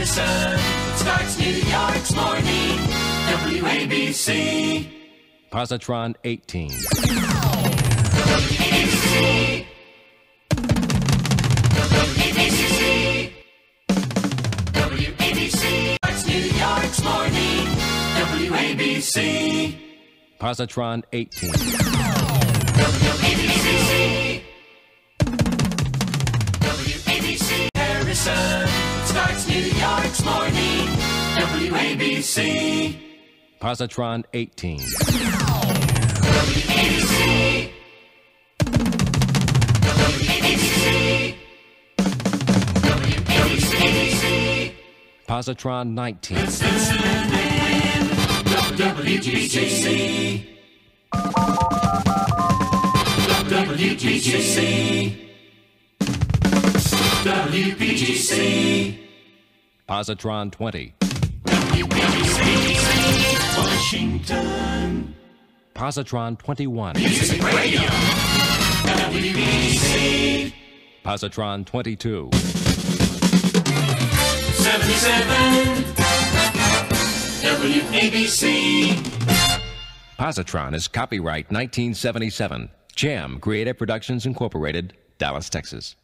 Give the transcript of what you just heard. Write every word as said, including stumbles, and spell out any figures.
Harrison starts New York's morning. W A B C. Positron eighteen. W A B C. W A B C. W A B C starts New York's morning. W A B C. Positron eighteen. W A B C. W A B C. Harrison starts New York's morning. W A B C. Positron eighteen. W A B C. W A B C. W A B C. Positron nineteen. W G C. W G C. W P G C. Positron twenty. W P G C. Washington. Positron twenty-one. Music Radio. W P G C. Positron twenty-two. seventy-seven. W A B C. Positron is copyright nineteen seventy-seven. Jam Creative Productions Incorporated, Dallas, Texas.